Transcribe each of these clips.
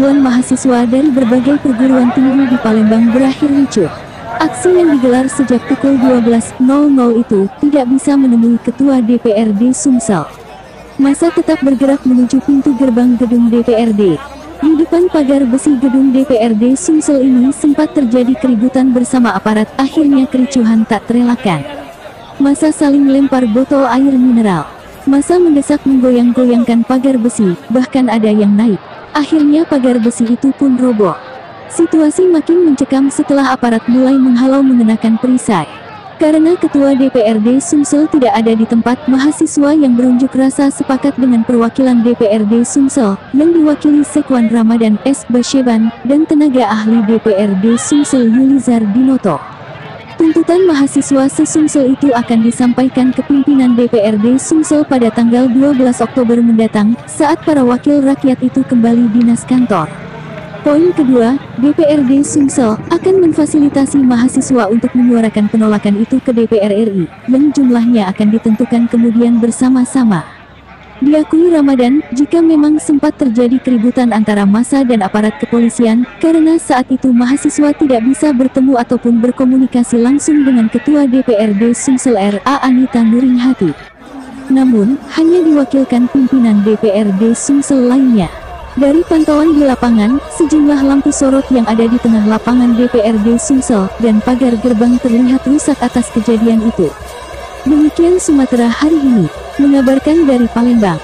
ribuan mahasiswa dari berbagai perguruan tinggi di Palembang berakhir ricuh. Aksi yang digelar sejak pukul 12.00 itu tidak bisa menemui Ketua DPRD Sumsel. Massa tetap bergerak menuju pintu gerbang gedung DPRD. Di depan pagar besi gedung DPRD Sumsel ini sempat terjadi keributan bersama aparat, akhirnya kericuhan tak terelakkan. Massa saling lempar botol air mineral. Massa mendesak menggoyang-goyangkan pagar besi, bahkan ada yang naik. Akhirnya pagar besi itu pun roboh. Situasi makin mencekam setelah aparat mulai menghalau mengenakan perisai. Karena Ketua DPRD Sumsel tidak ada di tempat, mahasiswa yang berunjuk rasa sepakat dengan perwakilan DPRD Sumsel, yang diwakili Sekwan Ramadan S. Basyeban, dan tenaga ahli DPRD Sumsel Yulizar Dinoto. Tuntutan mahasiswa se-Sumsel itu akan disampaikan ke pimpinan DPRD Sumsel pada tanggal 12 Oktober mendatang, saat para wakil rakyat itu kembali dinas kantor. Poin kedua, DPRD Sumsel akan memfasilitasi mahasiswa untuk menyuarakan penolakan itu ke DPR RI, yang jumlahnya akan ditentukan kemudian bersama-sama. Diakui Ramadan, jika memang sempat terjadi keributan antara massa dan aparat kepolisian, karena saat itu mahasiswa tidak bisa bertemu ataupun berkomunikasi langsung dengan Ketua DPRD Sumsel R.A. Anita Nuringhati. Namun, hanya diwakilkan pimpinan DPRD Sumsel lainnya. Dari pantauan di lapangan, sejumlah lampu sorot yang ada di tengah lapangan DPRD Sumsel dan pagar gerbang terlihat rusak atas kejadian itu. Demikian Sumatera hari ini, mengabarkan dari Palembang.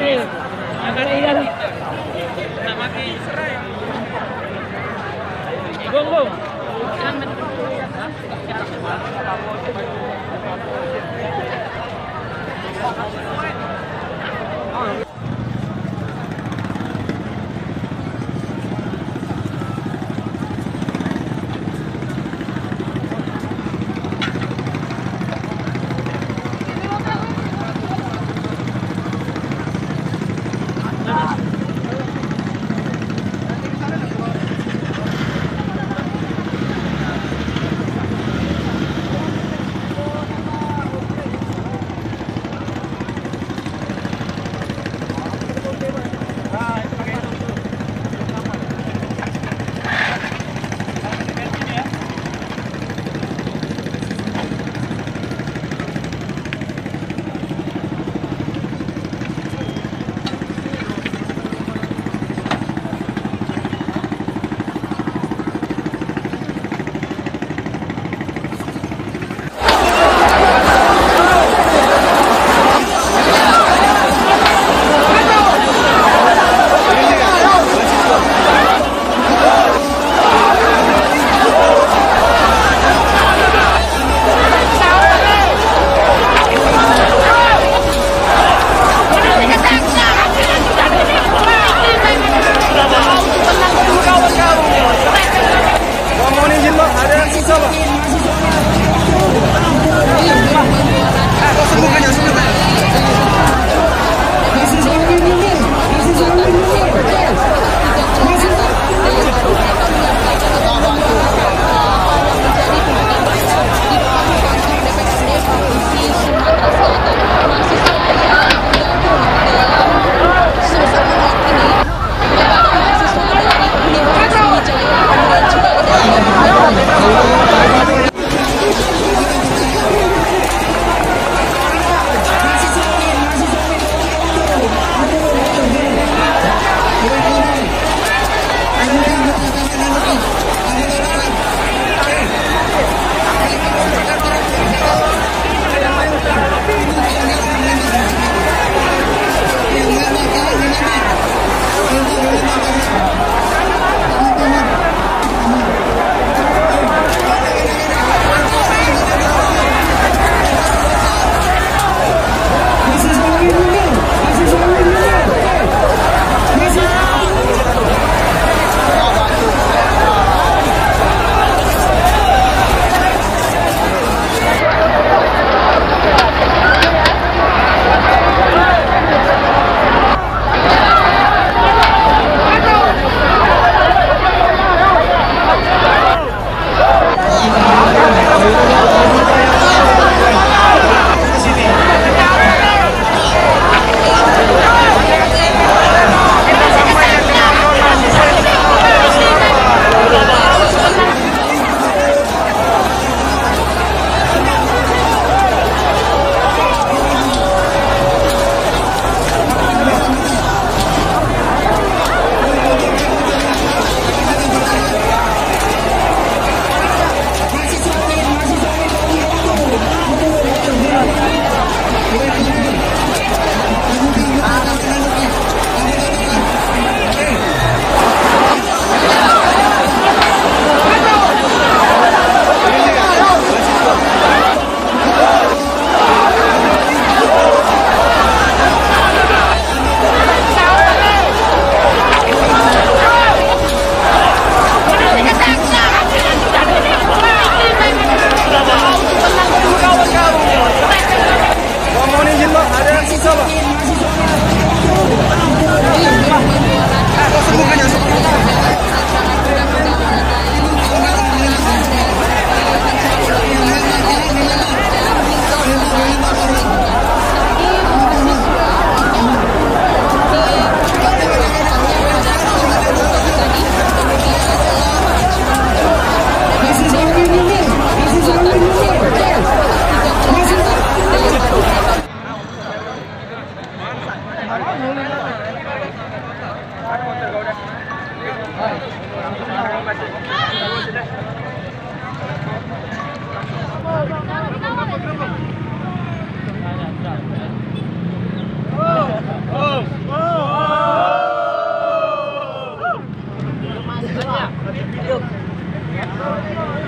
Agar iyan. Nak maki serai. Bung, bung. Yuk.